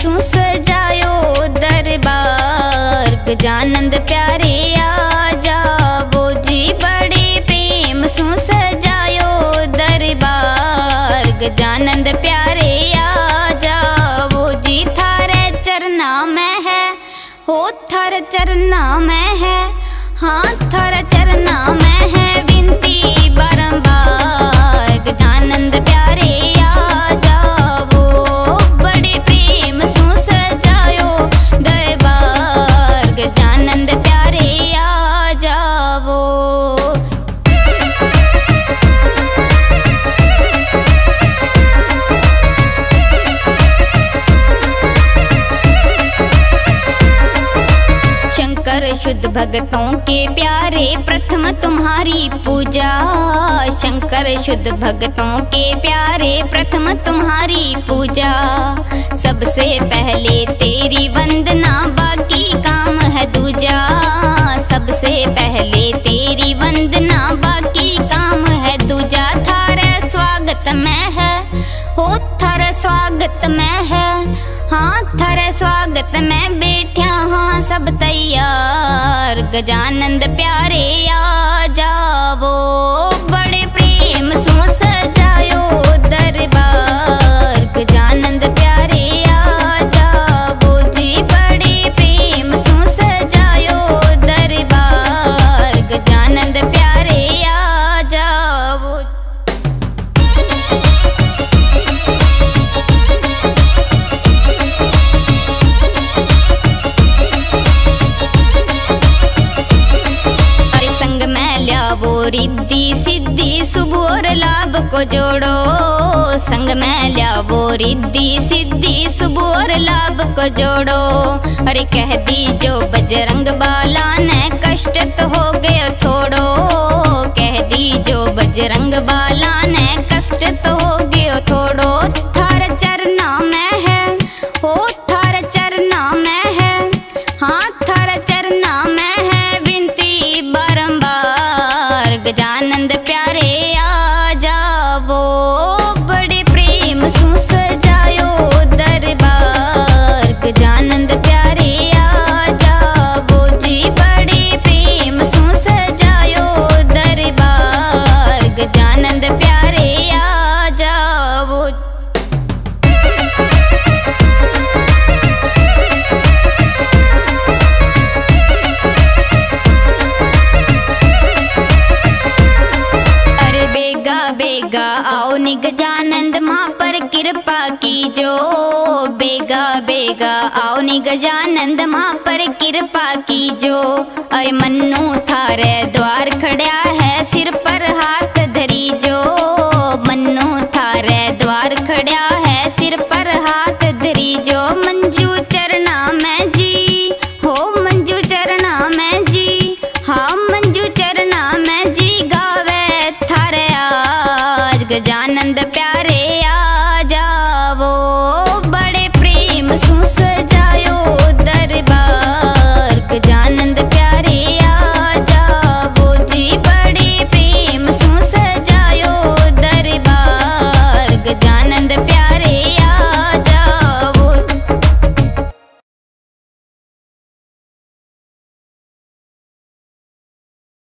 सु सजायो दरबार, गजानंद प्यारे आ जावो जी, बड़े प्रेम सु सजायो दरबार, गजानंद प्यारे आ जावो जी। थारे चरना में है, हो थारे चरना में है, हाँ थारे चरना में है विनती बारंबार, गजानंद प्यारे आ जावो, बड़े प्रेम सु सजायो दरबार, गजानंद प्यारे आ जावो। शंकर शुद्ध भगतों के प्यारे, प्रथम तुम्हारी पूजा, शंकर शुद्ध भगतों के प्यारे, प्रथम तुम्हारी पूजा, सबसे पहले तेरी वंदना, बाकी काम है दूजा, सबसे पहले तेरी वंदना, बाकी काम है दूजा। थारे स्वागत में है, हो थारे स्वागत में है, हाँ थारे स्वागत में बैठा हाँ सब तैयार, गजानंद प्यारे आ जावो, बड़े प्रेम सु सजायो दरबार, गजानंद प्यारे आ जावो जी, बड़े प्रेम सु सजायो दरबार, गजानंद प्यारे आ जावो। संग में ल्यावो रिद्धि सिद्धि, शुभ और लाभ को जोड़ो, संग में ल्यावो रिद्धि सिद्धि, शुभ और लाभ को जोड़ो। अरे कह दी जो बजरंग बाला ने, कष्ट तो हो गया थोड़ो, कह दी जो बजरंग बाला ने, कष्ट तो हो गया थोड़ो। थारे चरना में है, हो थारे चरना में है, हाँ थारे चरना में है विनती बारंबार, गजानंद प्यारे आ जावो, बड़े प्रेम सु सजायो दरबार, गजानंद प्यारे आ जावो जी, बड़े प्रेम सु सजायो दरबार, गजानंद प्यारे आ जावो। बेगा बेगा आओ नि गजानंद माँ पर कृपा कीजो, बेगा बेगा आओ नि गजानंद माँ पर कृपा कीजो। अरे मन्नू थारे द्वार खड़ा है, सिर पर हाथ धरी जो, मन्नू थारे द्वार खड़ा है, सिर पर हाथ धरी जो। मंजू चरना में जी, हो मंजू चरना में जी, हाँ मंजू चरना में जी, गावे थारे आज गजानंद